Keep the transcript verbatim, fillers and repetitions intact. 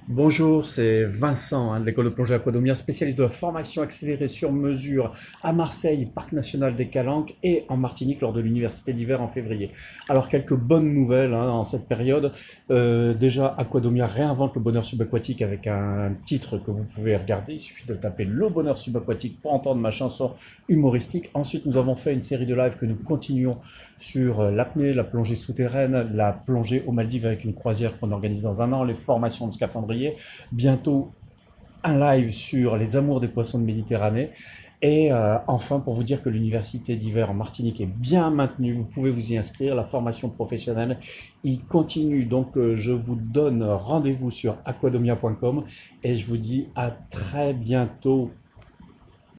Bonjour, c'est Vincent hein, de l'école de plongée Aquadomia, spécialiste de la formation accélérée sur mesure à Marseille, Parc national des Calanques et en Martinique lors de l'université d'hiver en février. Alors quelques bonnes nouvelles hein, en cette période. Euh, déjà, Aquadomia réinvente le bonheur subaquatique avec un titre que vous pouvez regarder. Il suffit de taper le bonheur subaquatique pour entendre ma chanson humoristique. Ensuite, nous avons fait une série de lives que nous continuons sur euh, l'apnée, la plongée souterraine, la plongée aux Maldives avec une croisière qu'on organise dans un an, les formations de scaphandriers. Bientôt un live sur les amours des poissons de Méditerranée. Et euh, enfin, pour vous dire que l'université d'hiver en Martinique est bien maintenue, vous pouvez vous y inscrire. La formation professionnelle y continue. Donc, euh, je vous donne rendez-vous sur aquadomia point com et je vous dis à très bientôt.